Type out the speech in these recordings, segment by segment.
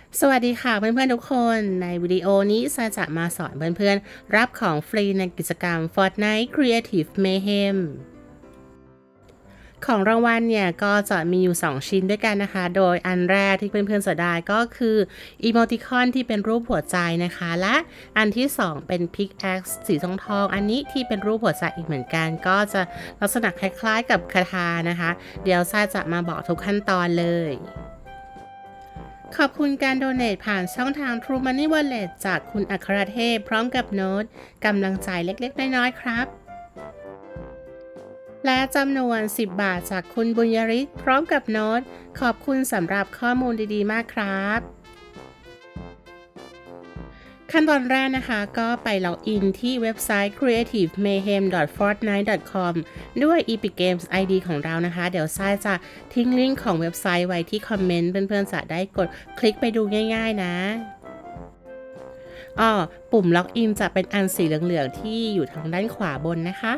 สวัสดีค่ะเพื่อนๆทุกคนในวิดีโอนี้ซาจะมาสอนเพื่อนๆรับของฟรีในกิจกรรม Fortnite Creative Mayhem ของรางวัลเนี่ยก็จะมีอยู่2ชิ้นด้วยกันนะคะโดยอันแรกที่เพื่อนๆจะได้ก็คืออีโมติคอนที่เป็นรูปหัวใจนะคะและอันที่2เป็น Pickaxe สีทองอันนี้ที่เป็นรูปหัวใจอีกเหมือนกันก็จะลักษณะคล้ายๆกับคาถานะคะเดี๋ยวซาจะมาบอกทุกขั้นตอนเลยขอบคุณการโดเนทผ่านช่องทาง True Money Wallet จากคุณอัครเทพพร้อมกับโน้ตกำลังใจเล็กๆน้อยๆครับและจำนวน10 บาทจากคุณบุญยริศพร้อมกับโน้ตขอบคุณสำหรับข้อมูลดีๆมากครับขั้นตอนแรกนะคะก็ไปล็อกอินที่เว็บไซต์ creativemayhem.fortnite.com ด้วย Epic Games ID ของเรานะคะเดี๋ยวซ้ายจะทิ้งลิงก์ของเว็บไซต์ไว้ที่คอมเมนต์เพื่อนๆจะได้กดคลิกไปดูง่ายๆนะปุ่มล็อกอินจะเป็นอันสีเหลืองๆที่อยู่ทางด้านขวาบนนะคะ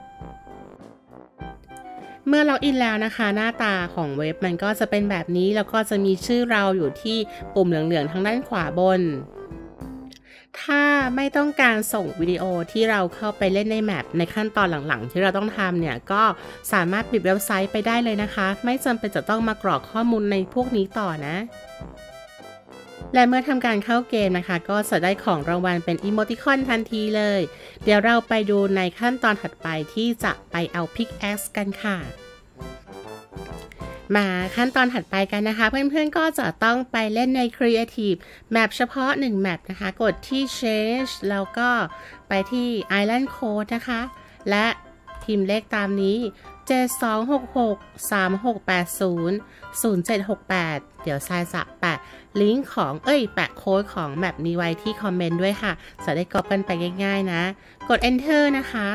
เมื่อล็อกอินแล้วนะคะหน้าตาของเว็บมันก็จะเป็นแบบนี้แล้วก็จะมีชื่อเราอยู่ที่ปุ่มเหลืองๆทางด้านขวาบนถ้าไม่ต้องการส่งวิดีโอที่เราเข้าไปเล่นในแมปในขั้นตอนหลังๆที่เราต้องทำเนี่ยก็สามารถปิดเว็บไซต์ไปได้เลยนะคะไม่จำเป็นจะต้องมากรอกข้อมูลในพวกนี้ต่อนะและเมื่อทำการเข้าเกมนะคะก็จะได้ของรางวัลเป็นอีโมติคอนทันทีเลยเดี๋ยวเราไปดูในขั้นตอนถัดไปที่จะไปเอาพิกแอคกันค่ะมาขั้นตอนถัดไปกันนะคะเพื่อนๆก็จะต้องไปเล่นใน Creative แมปเฉพาะ1แมปนะคะกดที่ Change แล้วก็ไปที่ Island Code นะคะและพิมพ์เลขตามนี้726636800768เดี๋ยวทรายจะแปะลิงก์ของแปะโค้ดของแมปนี้ไว้ที่คอมเมนต์ด้วยค่ะจะได้ก๊อปกันไปง่ายๆนะกด Enter นะคะ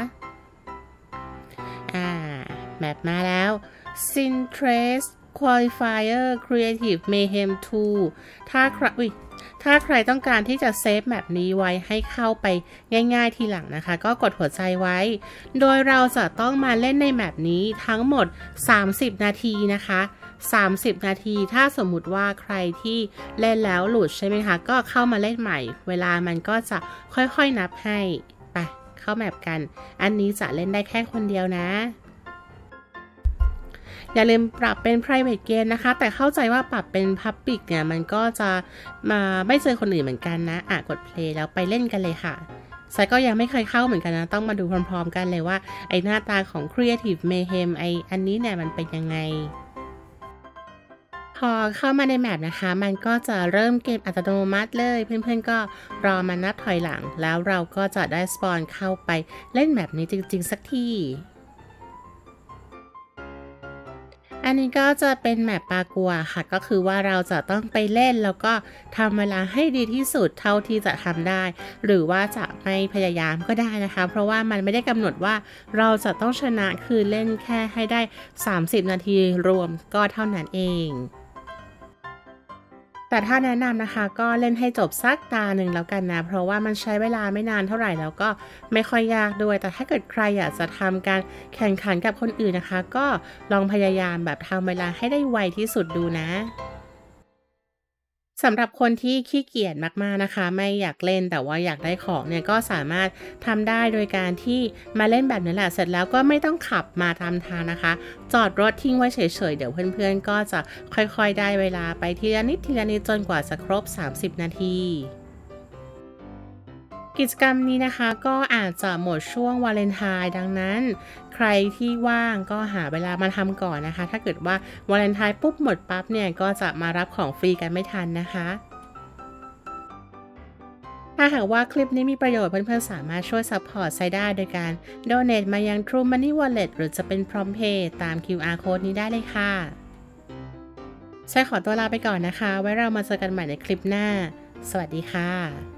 แมปมาแล้ว Sintrace Qualifier Creative Mayhem 2ถ้าใครต้องการที่จะเซฟแมปนี้ไว้ให้เข้าไปง่ายๆทีหลังนะคะก็กดหัวใจไว้โดยเราจะต้องมาเล่นในแมปนี้ทั้งหมด30นาทีนะคะ30นาทีถ้าสมมุติว่าใครที่เล่นแล้วหลุดใช่ไหมคะก็เข้ามาเล่นใหม่เวลามันก็จะค่อยๆนับให้ไปเข้าแมปกันอันนี้จะเล่นได้แค่คนเดียวนะอย่าลืมปรับเป็น private game นะคะแต่เข้าใจว่าปรับเป็น public เนี่ยมันก็จะมาไม่เจอคนอื่นเหมือนกันนะกด play แล้วไปเล่นกันเลยค่ะไซก็ยังไม่เคยเข้าเหมือนกันนะต้องมาดูพร้อมๆกันเลยว่าไอหน้าตาของ Creative Mayhem อันนี้เนี่ยมันเป็นยังไงพอเข้ามาในแมปนะคะมันก็จะเริ่มเกมอัตโนมัติเลยเพื่อนๆก็รอมานับถอยหลังแล้วเราก็จะได้สปอนเข้าไปเล่นแบบนี้จริงๆสักทีอันนี้ก็จะเป็นแมปปากัวค่ะก็คือว่าเราจะต้องไปเล่นแล้วก็ทำเวลาให้ดีที่สุดเท่าที่จะทำได้หรือว่าจะไม่พยายามก็ได้นะคะเพราะว่ามันไม่ได้กำหนดว่าเราจะต้องชนะคือเล่นแค่ให้ได้30นาทีรวมก็เท่านั้นเองแต่ถ้าแนะนำนะคะก็เล่นให้จบสักตาหนึ่งแล้วกันนะเพราะว่ามันใช้เวลาไม่นานเท่าไหร่แล้วก็ไม่ค่อยยากด้วยแต่ถ้าเกิดใครอยากจะทำการแข่งขันกับคนอื่นนะคะก็ลองพยายามแบบทำเวลาให้ได้ไวที่สุดดูนะสำหรับคนที่ขี้เกียจมากๆนะคะไม่อยากเล่นแต่ว่าอยากได้ของเนี่ยก็สามารถทำได้โดยการที่มาเล่นแบบนี้แหละเสร็จแล้วก็ไม่ต้องขับมาตามทางนะคะจอดรถทิ้งไว้เฉยๆเดี๋ยวเพื่อนๆก็จะค่อยๆได้เวลาไปทีละนิดจนกว่าจะครบ30นาทีกิจกรรมนี้นะคะก็อาจจะหมดช่วงวาเลนไทน์ดังนั้นใครที่ว่างก็หาเวลามาทำก่อนนะคะถ้าเกิดว่าวาเลนไทน์ปุ๊บหมดปั๊บเนี่ยก็จะมารับของฟรีกันไม่ทันนะคะถ้าหากว่าคลิปนี้มีประโยชน์เพื่อนๆสามารถช่วยซัพพอร์ตไซได้โดยการโดเน a มายัง True Money Wallet หรือจะเป็น PromptPay ตาม QR Code นี้ได้เลยค่ะใช่ขอตัวลาไปก่อนนะคะไว้เรามาเจอกันใหม่ในคลิปหน้าสวัสดีค่ะ